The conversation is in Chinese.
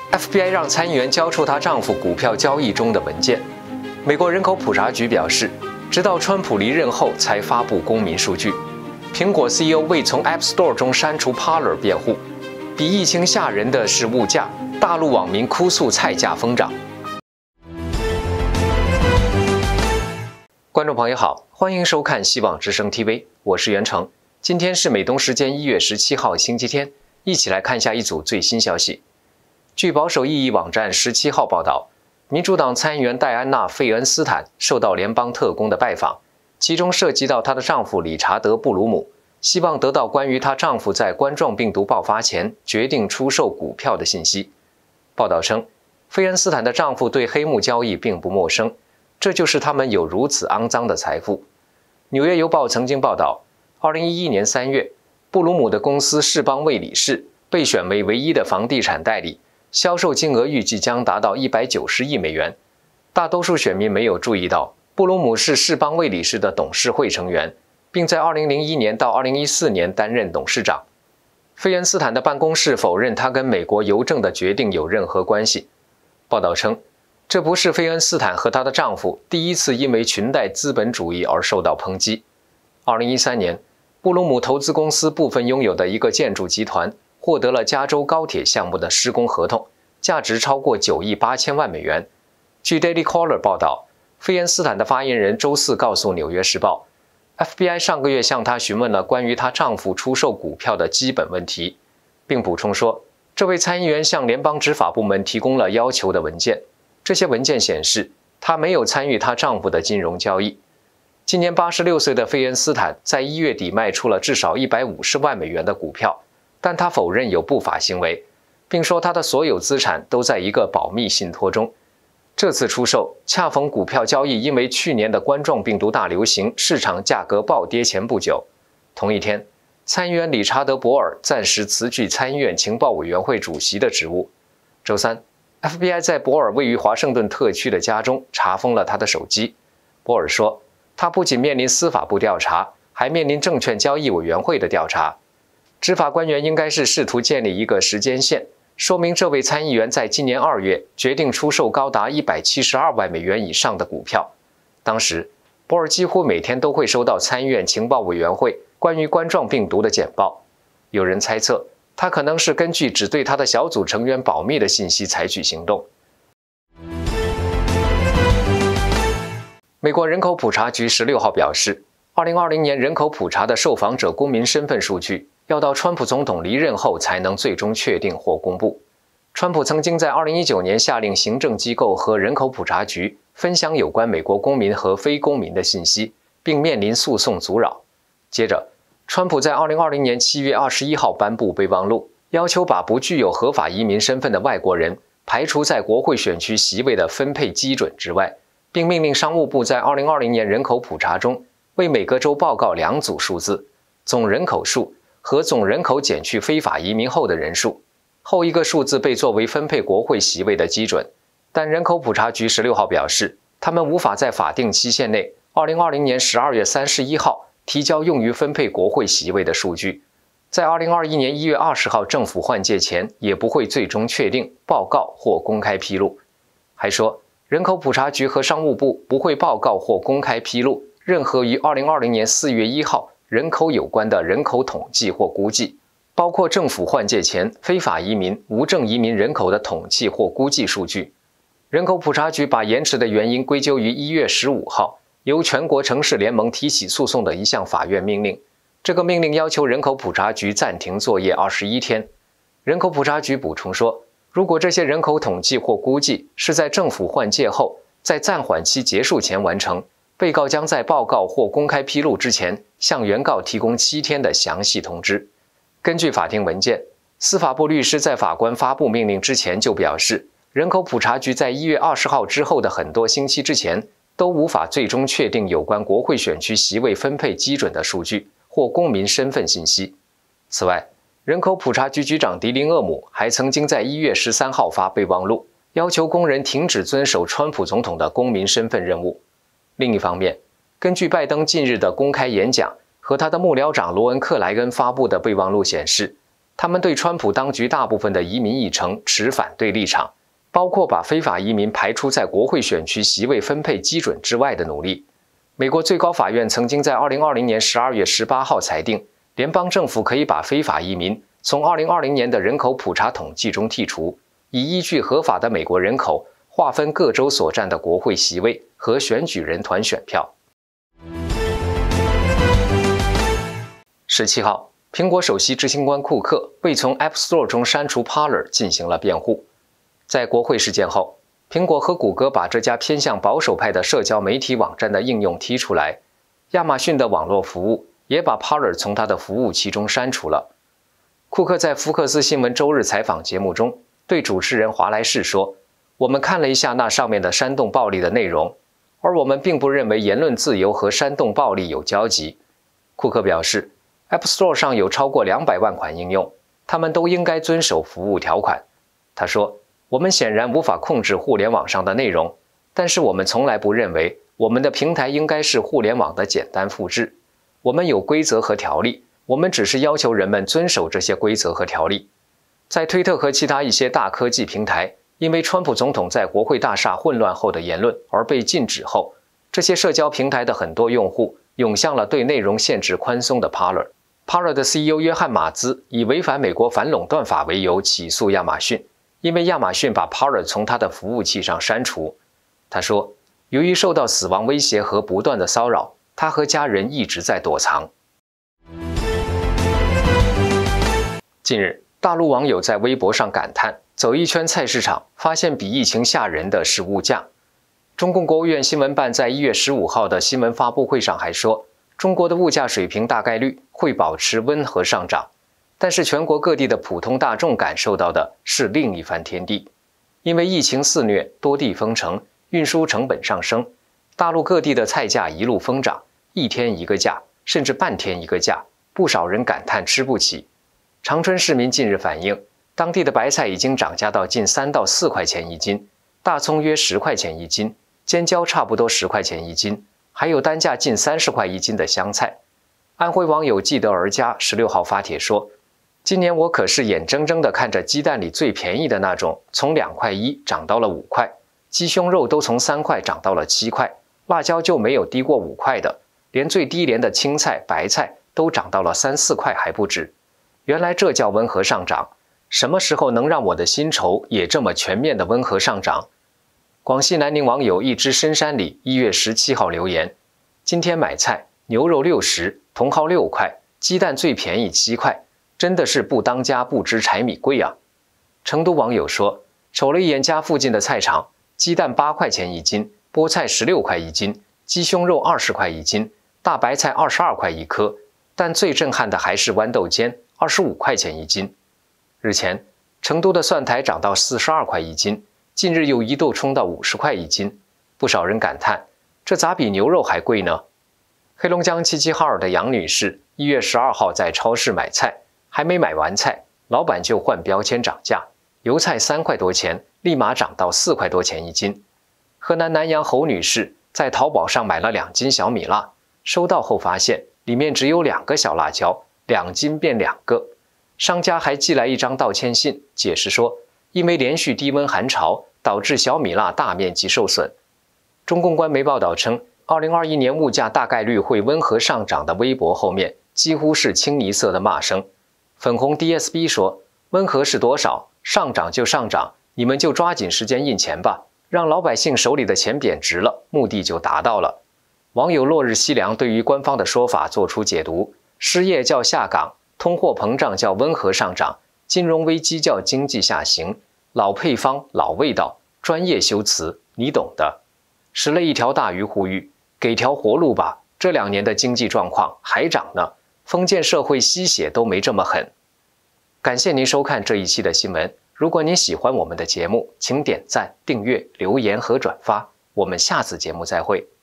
FBI 让参议员交出她丈夫股票交易中的文件。美国人口普查局表示，直到川普离任后才发布公民数据。苹果 CEO 为从 App Store 中删除 Parler 辩护。比疫情吓人的是物价，大陆网民哭诉菜价疯涨。观众朋友好，欢迎收看希望之声 TV， 我是袁成。今天是美东时间1月17号星期天，一起来看一下一组最新消息。据保守异议网站17号报道，民主党参议员戴安娜·费恩斯坦受到联邦特工的拜访，其中涉及到她的丈夫理查德·布鲁姆，希望得到关于她丈夫在冠状病毒爆发前决定出售股票的信息。报道称，费恩斯坦的丈夫对黑幕交易并不陌生，这就是他们有如此肮脏的财富。纽约邮报曾经报道，2011年3月，布鲁姆的公司世邦魏理仕被选为唯一的房地产代理，销售金额预计将达到190亿美元。大多数选民没有注意到，布鲁姆是世邦魏理仕的董事会成员，并在2001年到2014年担任董事长。费恩斯坦的办公室否认他跟美国邮政的决定有任何关系。报道称，这不是费恩斯坦和她的丈夫第一次因为裙带资本主义而受到抨击。2013年，布鲁姆投资公司部分拥有的一个建筑集团获得了加州高铁项目的施工合同，价值超过9亿8千万美元。据 Daily Caller 报道，费恩斯坦的发言人周四告诉《纽约时报》，FBI 上个月向她询问了关于她丈夫出售股票的基本问题，并补充说，这位参议员向联邦执法部门提供了要求的文件。这些文件显示，她没有参与她丈夫的金融交易。今年86岁的费恩斯坦在1月底卖出了至少150万美元的股票，但她否认有不法行为，并说她的所有资产都在一个保密信托中。这次出售恰逢股票交易因为去年的冠状病毒大流行，市场价格暴跌前不久。同一天，参议员理查德·博尔暂时辞去参议院情报委员会主席的职务。周三，FBI 在博尔位于华盛顿特区的家中查封了他的手机。博尔说，他不仅面临司法部调查，还面临证券交易委员会的调查。执法官员应该是试图建立一个时间线，说明这位参议员在今年2月决定出售高达172万美元以上的股票。当时，博尔几乎每天都会收到参议院情报委员会关于冠状病毒的简报。有人猜测，他可能是根据只对他的小组成员保密的信息采取行动。美国人口普查局16号表示，2020年人口普查的受访者公民身份数据要到川普总统离任后才能最终确定或公布。川普曾经在2019年下令行政机构和人口普查局分享有关美国公民和非公民的信息，并面临诉讼阻扰。接着，川普在2020年7月21号颁布备忘录，要求把不具有合法移民身份的外国人排除在国会选区席位的分配基准之外，并命令商务部在2020年人口普查中为每个州报告2组数字：总人口数和总人口减去非法移民后的人数。后一个数字被作为分配国会席位的基准，但人口普查局16号表示，他们无法在法定期限内2020年12月31号提交用于分配国会席位的数据，在2021年1月20号政府换届前也不会最终确定、报告或公开披露。还说，人口普查局和商务部不会报告或公开披露任何于2020年4月1号人口有关的人口统计或估计，包括政府换届前非法移民、无证移民人口的统计或估计数据。人口普查局把延迟的原因归咎于1月15号由全国城市联盟提起诉讼的一项法院命令。这个命令要求人口普查局暂停作业21天。人口普查局补充说，如果这些人口统计或估计是在政府换届后，在暂缓期结束前完成，被告将在报告或公开披露之前向原告提供7天的详细通知。根据法庭文件，司法部律师在法官发布命令之前就表示，人口普查局在1月20号之后的很多星期之前都无法最终确定有关国会选区席位分配基准的数据或公民身份信息。此外，人口普查局局长迪林厄姆还曾经在1月13号发备忘录，要求工人停止遵守川普总统的公民身份任务。另一方面，根据拜登近日的公开演讲和他的幕僚长罗恩·克莱恩发布的备忘录显示， 他们对川普当局大部分的移民议程持反对立场，包括把非法移民排除在国会选区席位分配基准之外的努力。美国最高法院曾经在2020年12月18号裁定，联邦政府可以把非法移民从2020年的人口普查统计中剔除，以依据合法的美国人口划分各州所占的国会席位和选举人团选票。17号，苹果首席执行官库克为从 App Store 中删除 Parler 进行了辩护。在国会事件后，苹果和谷歌把这家偏向保守派的社交媒体网站的应用踢出来，亚马逊的网络服务也把 Parler 从它的服务器中删除了。库克在福克斯新闻周日采访节目中对主持人华莱士说：“我们看了一下那上面的煽动暴力的内容，而我们并不认为言论自由和煽动暴力有交集。”库克表示 ，App Store 上有超过200万款应用，他们都应该遵守服务条款。他说：“我们显然无法控制互联网上的内容，但是我们从来不认为我们的平台应该是互联网的简单复制。我们有规则和条例，我们只是要求人们遵守这些规则和条例。”在推特和其他一些大科技平台因为川普总统在国会大厦混乱后的言论而被禁止后，这些社交平台的很多用户涌向了对内容限制宽松的 Parler。Parler 的 CEO 约翰马兹以违反美国反垄断法为由起诉亚马逊，因为亚马逊把 Parler 从他的服务器上删除。他说，由于受到死亡威胁和不断的骚扰，他和家人一直在躲藏。近日，大陆网友在微博上感叹，走一圈菜市场，发现比疫情吓人的是物价。中共国务院新闻办在1月15号的新闻发布会上还说，中国的物价水平大概率会保持温和上涨，但是全国各地的普通大众感受到的是另一番天地。因为疫情肆虐，多地封城，运输成本上升，大陆各地的菜价一路疯涨，一天一个价，甚至半天一个价，不少人感叹吃不起。长春市民近日反映，当地的白菜已经涨价到近3到4块钱一斤，大葱约10块钱一斤，尖椒差不多10块钱一斤，还有单价近30块一斤的香菜。安徽网友记得而家16号发帖说，今年我可是眼睁睁地看着鸡蛋里最便宜的那种从2块1涨到了5块，鸡胸肉都从3块涨到了7块，辣椒就没有低过5块的，连最低廉的青菜、白菜都涨到了3、4块还不止。原来这叫温和上涨，什么时候能让我的薪酬也这么全面的温和上涨？广西南宁网友一只深山里1月17号留言，今天买菜，牛肉60，茼蒿6块，鸡蛋最便宜7块，真的是不当家不知柴米贵啊。成都网友说，瞅了一眼家附近的菜场，鸡蛋8块钱一斤，菠菜16块一斤，鸡胸肉20块一斤，大白菜22块一颗，但最震撼的还是豌豆尖25块钱一斤。日前，成都的蒜苔涨到42块一斤，近日又一度冲到50块一斤，不少人感叹，这咋比牛肉还贵呢？黑龙江齐齐哈尔的杨女士1月12号在超市买菜，还没买完菜，老板就换标签涨价，油菜3块多钱，立马涨到4块多钱一斤。河南南阳侯女士在淘宝上买了2斤小米辣，收到后发现里面只有2个小辣椒，2斤变2个。商家还寄来一张道歉信，解释说，因为连续低温寒潮导致小米辣大面积受损。中共官媒报道称，2021年物价大概率会温和上涨的微博后面几乎是清一色的骂声。粉红 DSB 说，温和是多少？上涨就上涨，你们就抓紧时间印钱吧，让老百姓手里的钱贬值了，目的就达到了。网友落日西凉对于官方的说法做出解读，失业叫下岗，通货膨胀叫温和上涨，金融危机叫经济下行，老配方老味道，专业修辞你懂的。拾了一条大鱼呼吁，给条活路吧，这2年的经济状况还涨呢，封建社会吸血都没这么狠。感谢您收看这一期的新闻，如果您喜欢我们的节目，请点赞、订阅、留言和转发，我们下次节目再会。